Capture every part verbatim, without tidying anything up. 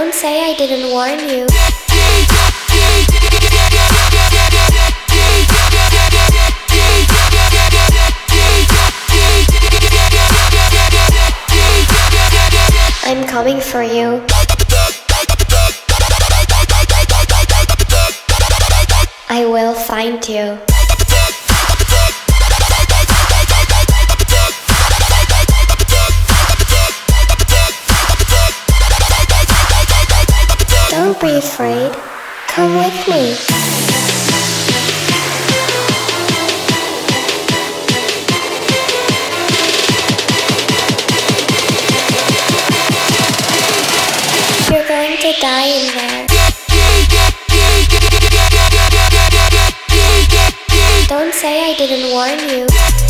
Don't say I didn't warn you. I'm coming for you. I will find you. Don't be afraid. Come with me. You're going to die in there. Don't say I didn't warn you.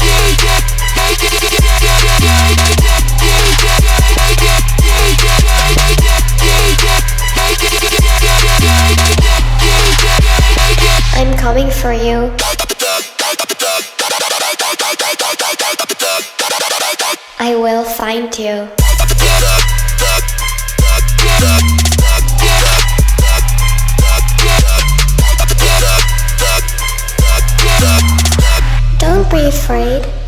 I'm coming for you. I will find you. Don't be afraid.